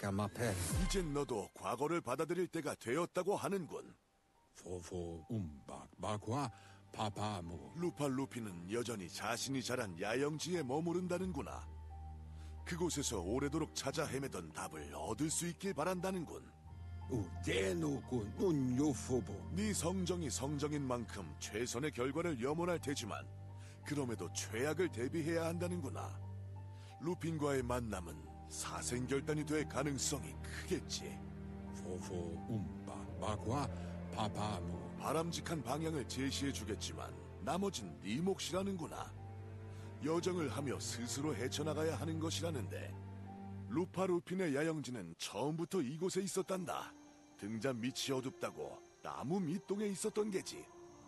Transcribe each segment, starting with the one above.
마페. 이젠 너도 과거를 받아들일 때가 되었다고 하는군. 포포 마과 파파모. 루팔루피는 여전히 자신이 자란 야영지에 머무른다는구나. 그곳에서 오래도록 찾아 헤매던 답을 얻을 수 있길 바란다는군. 대놓고 눈요포보. 네 성정이 성정인 만큼 최선의 결과를 염원할 테지만 그럼에도 최악을 대비해야 한다는구나. 루핀과의 만남은 사생결단이 될 가능성이 크겠지. 포포 마과 파파모. 바람직한 방향을 제시해주겠지만 나머진 네 몫이라는구나. 여정을 하며 스스로 헤쳐나가야 하는 것이라는데 루파루핀의 야영지는 처음부터 이곳에 있었단다. 등잔 밑이 어둡다고 나무 밑동에 있었던 게지.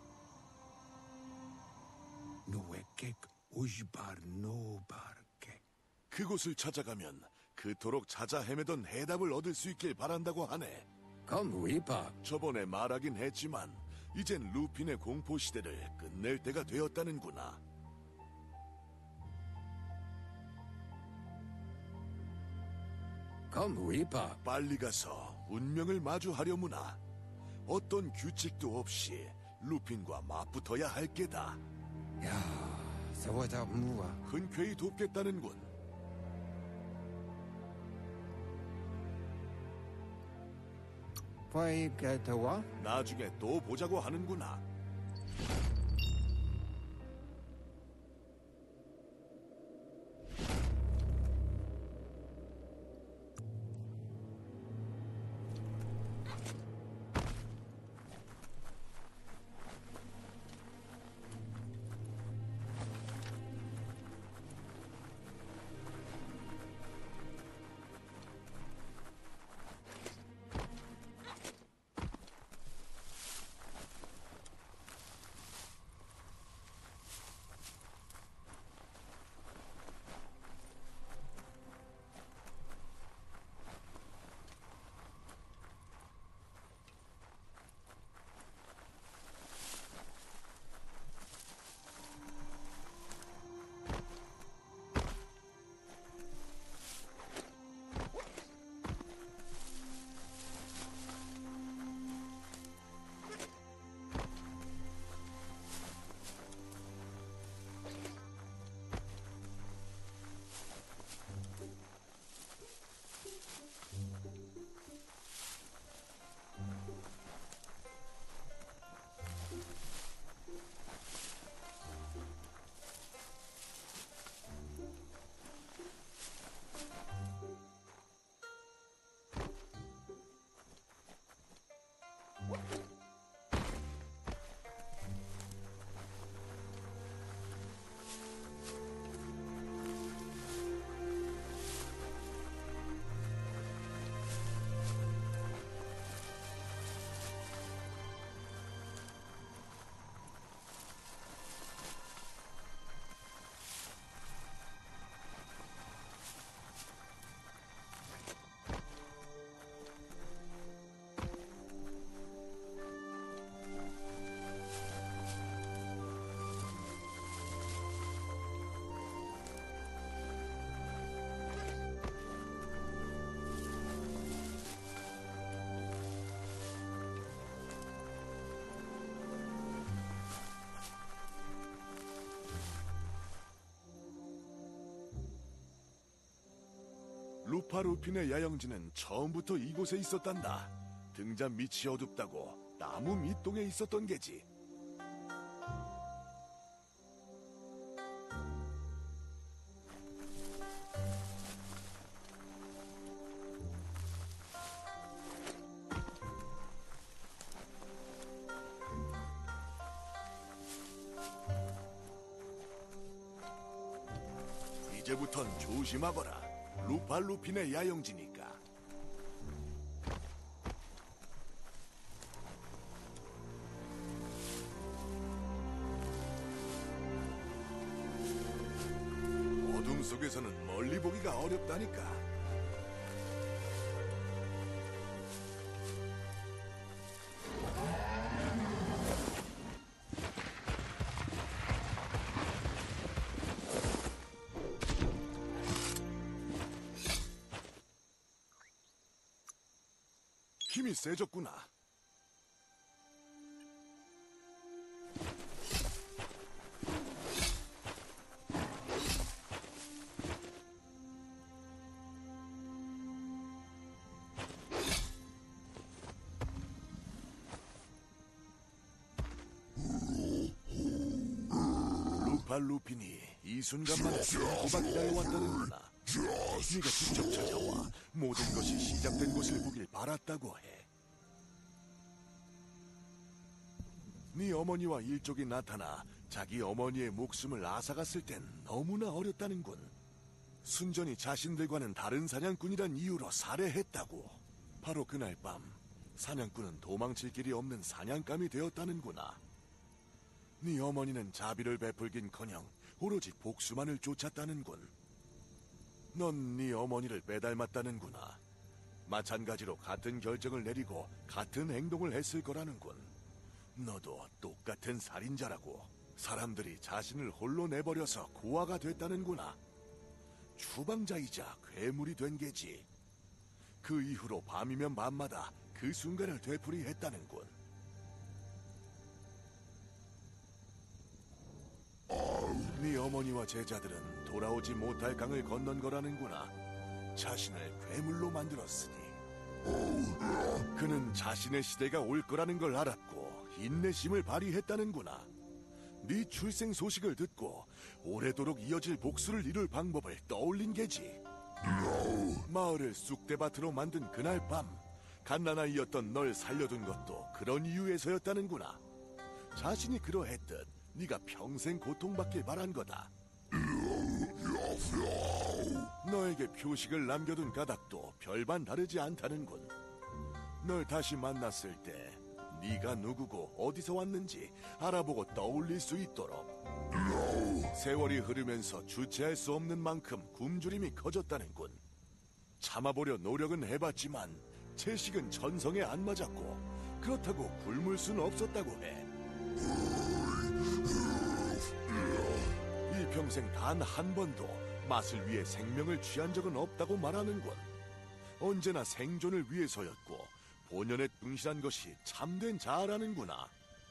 노에케 오시바르노바르케. 그곳을 찾아가면 그토록 찾아 헤매던 해답을 얻을 수 있길 바란다고 하네. 검 위파. 저번에 말하긴 했지만 이젠 루핀의 공포시대를 끝낼 때가 되었다는구나. 검 위파. 빨리 가서 운명을 마주하려무나. 어떤 규칙도 없이 루핀과 맞붙어야 할 게다. 야, 저보다 무와. 흔쾌히 돕겠다는군. 파이게트와 나중에 또 보자고 하는구나. 루파루핀의 야영지는 처음부터 이곳에 있었단다. 등잔 밑이 어둡다고 나무 밑동에 있었던 게지. 이제부턴 조심하거라. 루팔루핀의 야영지니까. 어둠 속에서는 멀리 보기가 어렵다니까. 힘이 세졌구나. 루핀이 이 순간만을 꼬박 기다려왔다는구나. 네가 직접 찾아와 모든 것이 시작된 곳을 보길 바랐다고 해. 네 어머니와 일족이 나타나 자기 어머니의 목숨을 앗아갔을 땐 너무나 어렸다는군. 순전히 자신들과는 다른 사냥꾼이란 이유로 살해했다고. 바로 그날 밤 사냥꾼은 도망칠 길이 없는 사냥감이 되었다는구나. 네 어머니는 자비를 베풀긴커녕 오로지 복수만을 쫓았다는군. 넌 네 어머니를 빼닮았다는구나. 마찬가지로 같은 결정을 내리고 같은 행동을 했을 거라는군. 너도 똑같은 살인자라고. 사람들이 자신을 홀로 내버려서 고아가 됐다는구나. 추방자이자 괴물이 된 게지. 그 이후로 밤이면 밤마다 그 순간을 되풀이했다는군. 네 어머니와 제자들은 돌아오지 못할 강을 건넌 거라는구나. 자신을 괴물로 만들었으니. 그는 자신의 시대가 올 거라는 걸 알았고 인내심을 발휘했다는구나. 네 출생 소식을 듣고 오래도록 이어질 복수를 이룰 방법을 떠올린 게지. 마을을 쑥대밭으로 만든 그날 밤 갓난아이였던 널 살려둔 것도 그런 이유에서였다는구나. 자신이 그러했듯 네가 평생 고통받길 바란 거다. 너에게 표식을 남겨둔 가닥도 별반 다르지 않다는군. 널 다시 만났을 때 네가 누구고 어디서 왔는지 알아보고 떠올릴 수 있도록. 세월이 흐르면서 주체할 수 없는 만큼 굶주림이 커졌다는군. 참아보려 노력은 해봤지만 채식은 전성에 안 맞았고 그렇다고 굶을 수는 없었다고 해. 일평생 단 한 번도 맛을 위해 생명을 취한 적은 없다고 말하는군. 언제나 생존을 위해서였고 본연에 충실한 것이 참된 자아라는구나.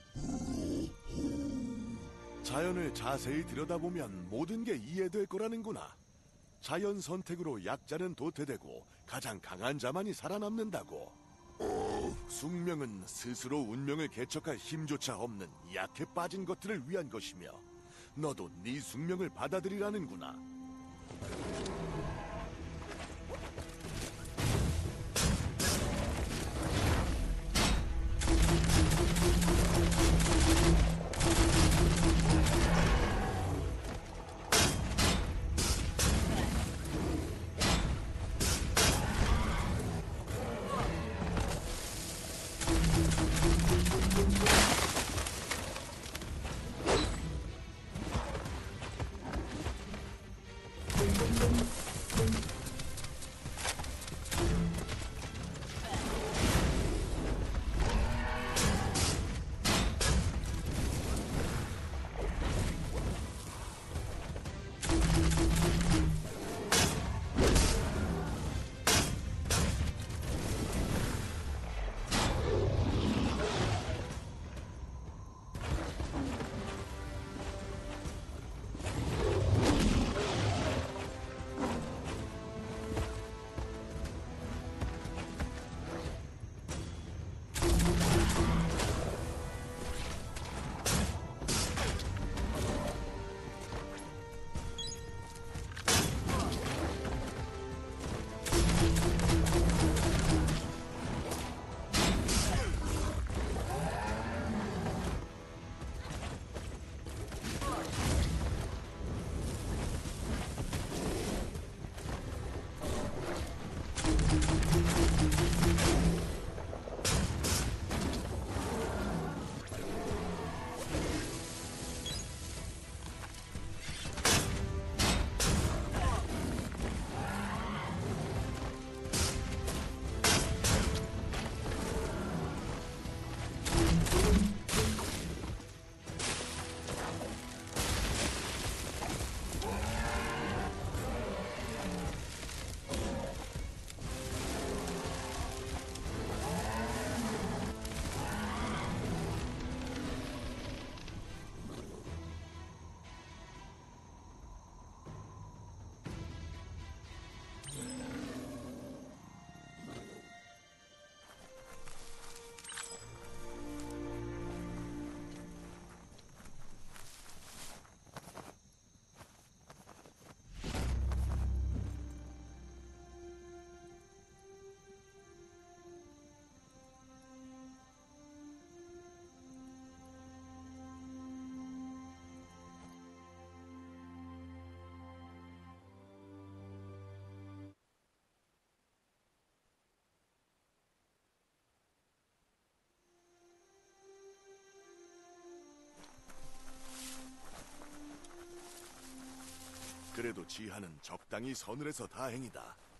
자연을 자세히 들여다보면 모든 게 이해될 거라는구나. 자연 선택으로 약자는 도태되고 가장 강한 자만이 살아남는다고. 숙명은 스스로 운명을 개척할 힘조차 없는 약해 빠진 것들을 위한 것이며 너도 네 숙명을 받아들이라는구나. 그래도 지하는 적당히 서늘해서 다행이다.